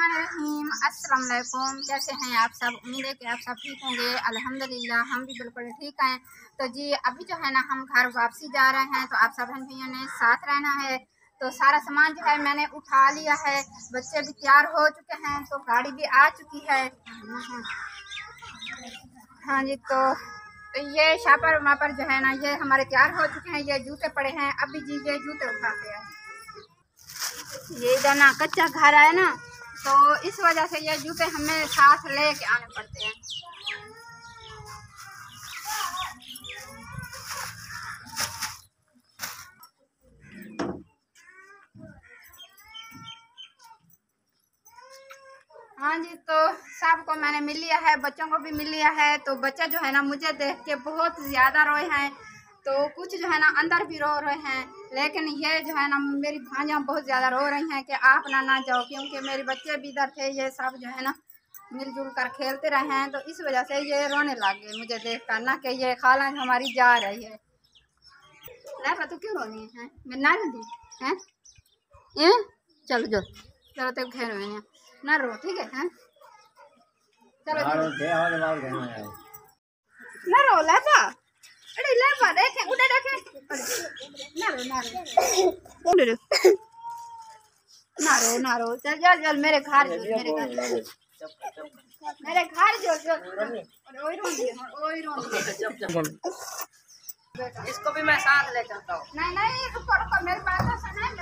बिस्मिल्लाहिर्रहमानिर्रहीम। अस्सलाम वालेकुम। कैसे हैं आप सब? उम्मीद है कि आप सब ठीक होंगे। अल्हम्दुलिल्लाह हम भी बिल्कुल ठीक हैं। तो जी अभी जो है ना हम घर वापसी जा रहे हैं, तो आप सब बहन भैया ने साथ रहना है। तो सारा सामान जो है मैंने उठा लिया है, बच्चे भी तैयार हो चुके हैं, तो गाड़ी भी आ चुकी है। हाँ जी, तो ये शापर वापर जो है ना ये हमारे तैयार हो चुके हैं। ये जूते पड़े हैं, अभी जी ये जूते उठाते हैं। ये इधर ना कच्चा घर है ना, तो इस वजह से ये जूते हमें साथ लेके आने पड़ते हैं। हाँ जी, तो सबको मैंने मिल लिया है, बच्चों को भी मिल लिया है। तो बच्चे जो है ना मुझे देख के बहुत ज़्यादा रोए हैं, तो कुछ जो है ना अंदर भी रो रहे हैं। लेकिन ये जो है ना मेरी भांजियाँ बहुत ज़्यादा रो रही हैं कि आप ना जाओ, क्योंकि मेरे बच्चे भी इधर थे। ये सब जो है ना मिलजुल कर खेलते रहे हैं, तो इस वजह से ये रोने लगे मुझे देख कर ना कि ये खाला हमारी जा रही है। ना तू क्यों रोनी है? मैं ना दी है ये, चलो जो चलो तो घेर में ना रो, ठीक है? चलो ना रो लापा, अरे लापा देखे उड़े देखे ना रो ना रो ना रो चल चल चल मेरे घर जो इसको भी मैं साथ ले चलता हूँ। नहीं रुको मेरे पास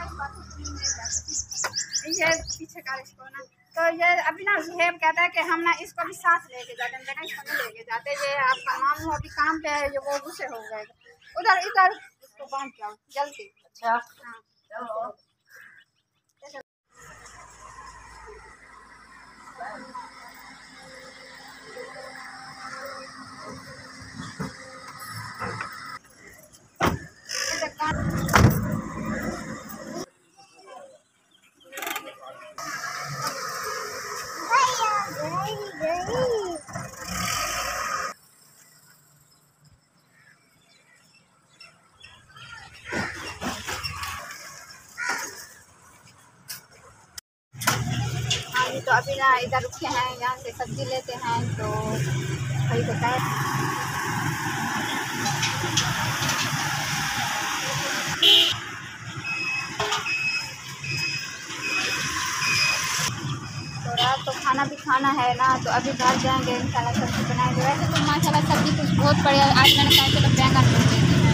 ये पीछे का इसको ना, तो ये अभी ना सुहेब कहता है कि हम ना इसको भी साथ लेके जाते हैं, लेकिन इसको नहीं लेके जाते। ये आपका मामू अभी काम पे है, ये वो गुस्से हो गए। उधर इधर इसको बांध के आओ जल्दी। अच्छा हाँ चलो। तो अभी ना इधर रुके हैं, यहाँ से सब्जी लेते हैं, तो वही बताए। तो रात को खाना भी खाना है ना, तो अभी घर जाएंगे इंशाल्लाह सब्जी बनाएंगे। वैसे तो माशाल्लाह सब्जी कुछ बहुत बढ़िया। आज मैंने कहा चलो बैंगन बना देते हैं।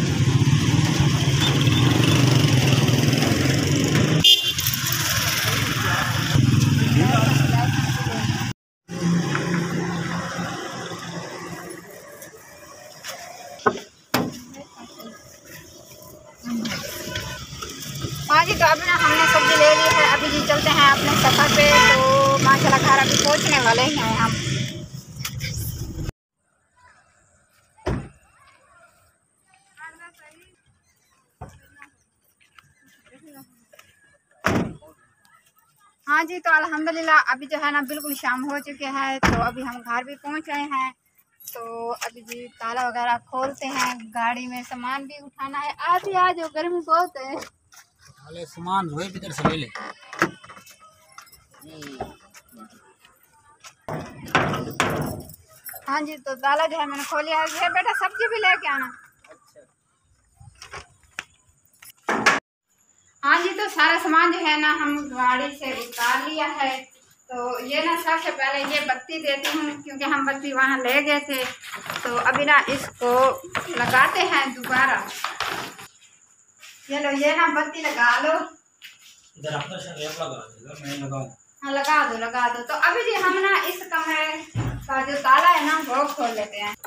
हाँ जी, तो अभी ना हमने सब्जी ले ली है, अभी जी चलते हैं अपने सफ़र पे। तो माशाल्लाह घर अभी पहुँचने वाले हैं हम। हाँ जी, तो अल्हम्दुलिल्लाह अभी जो है ना बिल्कुल शाम हो चुके हैं, तो अभी हम घर भी पहुँच रहे हैं। तो अभी जी ताला वगैरह खोलते हैं, गाड़ी में सामान भी उठाना है। आज ही आज गर्मी बहुत है, सामान हुए भीतर से ले ले। हाँ जी, तो ताला जो है मैंने खोल लिया है। बेटा सब्जी भी लेके आना। हाँ जी, तो सारा सामान जो है ना हम गाड़ी से उतार लिया है। तो ये ना सबसे पहले ये बत्ती देती हूँ, क्योंकि हम बत्ती वहाँ ले गए थे। तो अभी ना इसको लगाते हैं दोबारा। ये लो, ये ना बत्ती लगा लो। इधर अपना से लगा दो, मैं लगाऊं। हाँ लगा दो। तो अभी जी हम ना इस कमरे का जो ताला है ना वो खोल लेते हैं।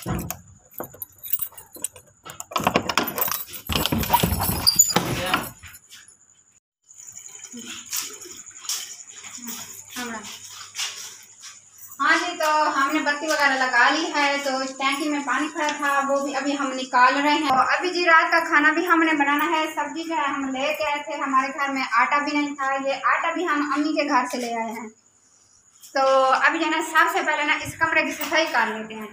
हाँ जी, तो हमने बत्ती वगैरह लगा ली है। तो इस टैंकी में पानी खड़ा था, वो भी अभी हम निकाल रहे हैं। और अभी जी रात का खाना भी हमने बनाना है। सब्जी जो है हम ले के आए थे, हमारे घर में आटा भी नहीं था। ये आटा भी हम अम्मी के घर से ले आए हैं। तो अभी जो है सबसे पहले ना इस कमरे की सफाई कर लेते हैं,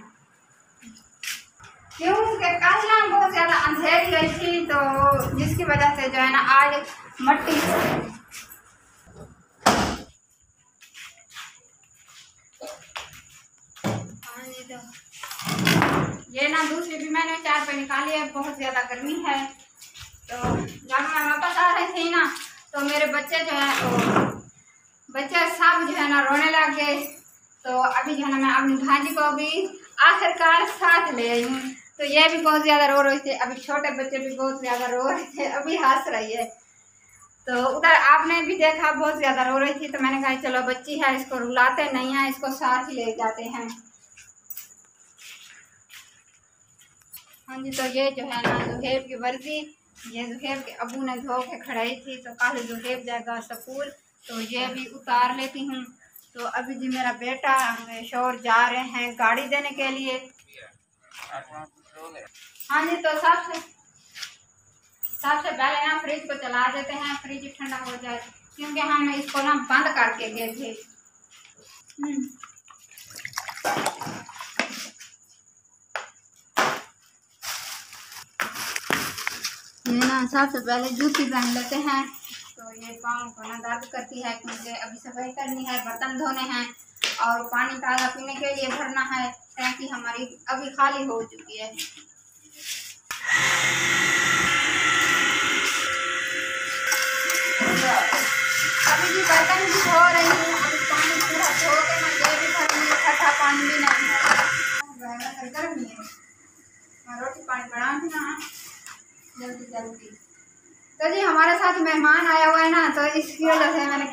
क्योंकि कल ना बहुत ज़्यादा अंधेरी गई थी, तो जिसकी वजह से जो है ना आज मट्टी तो ये ना दूसरी भी मैंने 4 पे निकाली है, बहुत ज़्यादा गर्मी है। तो जब मैं वापस आ रही थी ना तो मेरे बच्चे जो है बच्चे सब जो है ना रोने लग गए। तो अभी जो है ना मैं अपनी भांजी को भी आखिरकार साथ ले आई हूँ। तो ये भी बहुत ज़्यादा रो रही थी, अभी छोटे बच्चे भी बहुत ज़्यादा रो रहे थे, अभी हंस रही है। तो उधर आपने भी देखा बहुत ज़्यादा रो रही थी, तो मैंने कहा चलो बच्ची है इसको रुलाते नहीं है, इसको साथ ही ले जाते हैं। हाँ जी, तो ये जो है ना जुहेब की वर्दी, ये जुहेब के अबू ने धो के खड़ाई थी, तो कल जुहेब जाएगा स्कूल, तो ये भी उतार लेती हूँ। तो अभी जी मेरा बेटा शोर जा रहे हैं गाड़ी देने के लिए। हाँ जी, तो सबसे पहले ना फ्रिज को चला देते हैं, फ्रिज ठंडा हो जाए, क्योंकि हम इसको ना बंद करके गए थे। ये ना सबसे पहले जूती पहन लेते हैं। तो ये पाँव को ना दर्द करती है, क्योंकि अभी सफाई करनी है, बर्तन धोने हैं और पानी ताज़ा पीने के लिए भरना है। टैंकी हमारी अभी खाली हो चुकी है। अभी भी बर्तन भी धो रही हूँ, अभी पानी पूरा धो के ना ये भी भरूँगी, ठंडा पानी भी नहीं है, गर्मी है। मैं रोटी पानी बनाऊँगी ना जल्दी। तो जी हमारे साथ मेहमान आया हुआ है ना, तो इसकी वजह से मैंने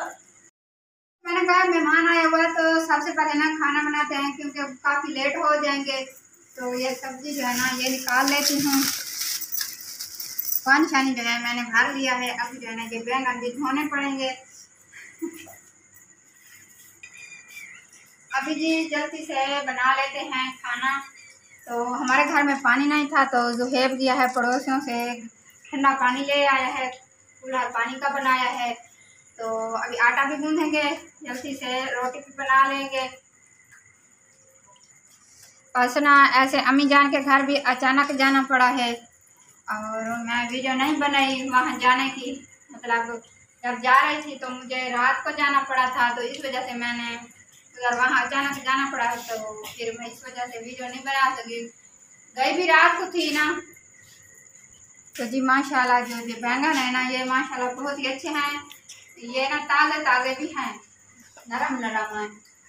कहा मेहमान आया हुआ है तो सबसे पहले ना खाना बनाते हैं, क्योंकि काफ़ी लेट हो जाएंगे। तो ये सब्जी जो है ना ये निकाल लेती हूँ। पानी शानी जो है मैंने भर लिया है, अभी जो है ना ये बैंगन भी धोने पड़ेंगे। अभी जी जल्दी से बना लेते हैं खाना। तो हमारे घर में पानी नहीं था, तो जुहेब दिया है पड़ोसियों से, ठंडा पानी ले आया है, पूरा पानी का बनाया है। तो अभी आटा भी गूंदेंगे, जल्दी से रोटी भी बना लेंगे। बस ना ऐसे अम्मी जान के घर भी अचानक जाना पड़ा है, और मैं वीडियो नहीं बनाई वहाँ जाने की, मतलब जब जा रही थी तो मुझे रात को जाना पड़ा था, तो इस वजह से मैंने अगर वहाँ अचानक जाना पड़ा, तो फिर मैं इस वजह से वीडियो नहीं बना सकी। गई भी रात को थी ना। तो जी माशाल्लाह जो ये बैंगन है ना ये माशाल्लाह बहुत ही अच्छे हैं। ये ना ताज़े भी हैं, नरम है।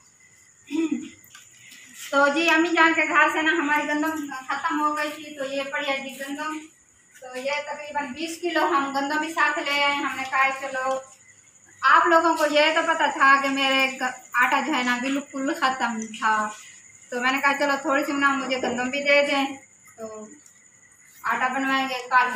तो जी अम्मी जान के घर से ना हमारी गंदम ख़त्म हो गई थी, तो ये पड़ी है जी गंदम। तो ये तकरीबन 20 किलो हम गंदम भी साथ ले आए। हमने कहा चलो, आप लोगों को ये तो पता था कि मेरे आटा जो है ना बिल्कुल ख़त्म था, तो मैंने कहा चलो थोड़ी सी ना मुझे गंदम भी दे दें, तो आटा बनवाएंगे कल।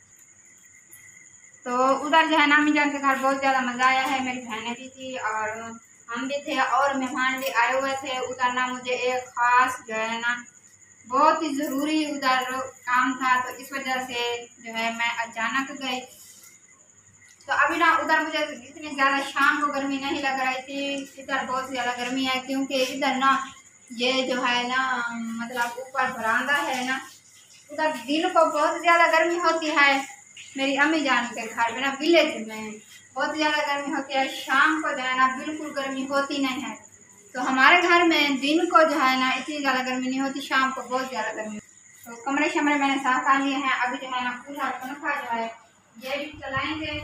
तो उधर जो है ना अम्मी जान के घर बहुत ज़्यादा मज़ा आया है, मेरी बहनें भी थी और हम भी थे और मेहमान भी आए हुए थे। उधर ना मुझे एक ख़ास जो है ना बहुत ही ज़रूरी उधर काम था, तो इस वजह से जो है मैं अचानक गई। तो अभी ना उधर मुझे इतनी ज़्यादा शाम को गर्मी नहीं लग रही थी, इधर बहुत ज़्यादा गर्मी है, क्योंकि इधर ना ये जो है ना मतलब ऊपर बरामदा है ना, उधर दिन को बहुत ज़्यादा गर्मी होती है। मेरी अम्मी जान के घर में ना विलेज में बहुत ज़्यादा गर्मी होती है, शाम को जो है ना बिल्कुल गर्मी होती नहीं है। तो हमारे घर में दिन को जो है ना इतनी ज़्यादा गर्मी नहीं होती, शाम को बहुत ज़्यादा गर्मी। तो कमरे शमरे मैंने साफ कर लिए हैं, अभी जो है ना पूरा पंखा जो है ये भी चलाएंगे।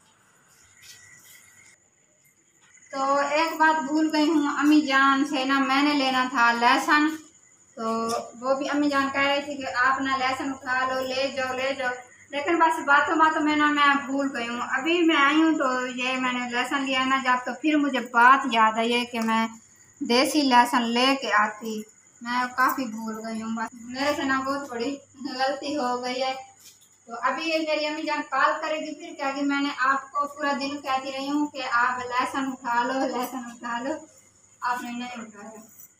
तो एक बात भूल गई हूँ, अम्मी जान से ना मैंने लेना था लहसुन, तो वो भी अम्मी जान कह रही थी कि आप ना लहसुन उठा लो, ले जाओ, लेकिन बस बातों में ना मैं भूल गई हूँ। अभी मैं आई हूँ तो ये मैंने लहसुन लिया ना जब, तो फिर मुझे बात याद आई है कि मैं देसी लहसुन ले के आती, मैं काफ़ी भूल गई हूँ, बस मेरे से ना बहुत बड़ी गलती हो गई है। तो अभी ये मेरी अम्मी जान कॉल करेगी फिर क्या कि मैंने आपको पूरा दिन कहती रही हूँ कि आप लहसुन उठा लो, आपने नहीं उठाया।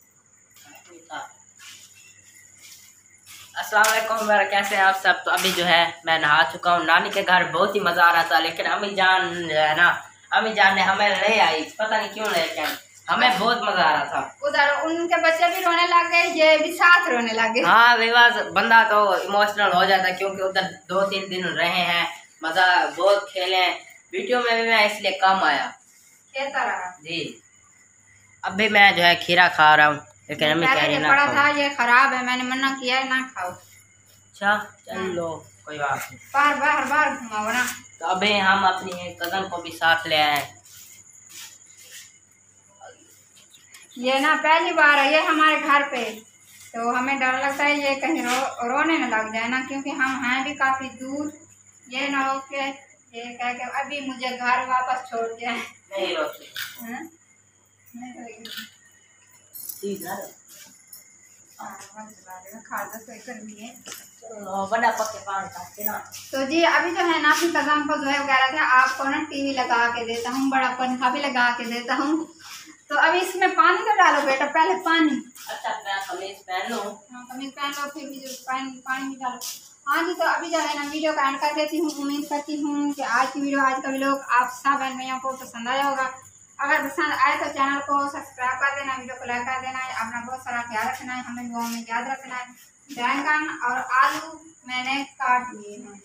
अस्सलाम वालेकुम, कैसे हैं आप सब। तो अभी जो है मैं नहा चुका हूँ, नानी के घर बहुत ही मज़ा आ रहा था, लेकिन अम्मी जान जो है ना, अम्मी जान ने हमें ले आई, पता नहीं क्यों, लेकिन हमें बहुत मज़ा आ रहा था। उधर उनके बच्चे भी रोने लग गए, ये भी साथ रोने लगे। हाँ विवास बंदा तो इमोशनल हो जाता है, क्योंकि उधर 2-3 दिन रहे हैं, मज़ा बहुत खेले। वीडियो में भी मैं इसलिए कम आया, खेलता रहा जी। अब भी मैं जो है खीरा खा रहा हूँ, लेकिन अम्मी कह रही पहले है जो ना पड़ा खाओ। था ये खराब है, मैंने मना किया है ना खाओ। अच्छा चलो कोई बात नहीं। बार बार बार घुमाओ ना। तो अभी हम अपनी कज़न को भी साथ ले आए। ये ना पहली बार है ये हमारे घर पे, तो हमें डर लगता है ये कहीं रोने न लग जाए ना, क्योंकि हम हैं भी काफ़ी दूर। ये ना हो के ये कह के अभी मुझे घर वापस छोड़ के आए। नहीं रोती। हैं? नहीं रोएगी। ठीक है खा तो सही कर लिए। बड़ा पक्के पानी खाते ना। तो जी अभी जो है ना अपनी कज़न को जो है वो कह रहा था आपको ना टीवी लगा के देता हूँ, बड़ा पंखा भी लगा के देता हूँ। तो अभी इसमें पानी तो डालो बेटा, पहले पानी। अच्छा मैं कमीज पहन लूँ। हाँ कमीज पहन लो, फिर भी जो पानी भी डालो। हाँ जी, तो अभी जो है ना वीडियो का एंड कर देती हूँ। उम्मीद करती हूँ कि आज की वीडियो, आज का व्लॉग आप सब बहन भैया को पसंद आया होगा। अगर पसंद आए तो चैनल को सब्सक्राइब कर देना, वीडियो को लाइक कर देना है। अपना बहुत सारा ख्याल रखना है, हमें दुआ में याद रखना है। बैंगन और आलू मैंने काट लिए हैं।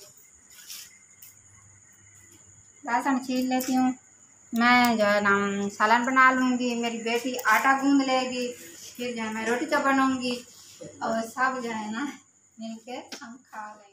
लहसुन छील लेती हूँ। मैं जो है ना सालन बना लूँगी, मेरी बेटी आटा गूंद लेगी, फिर जो है मैं रोटी तो बनाऊँगी और सब जो है ना मिल के हम खा लेंगे।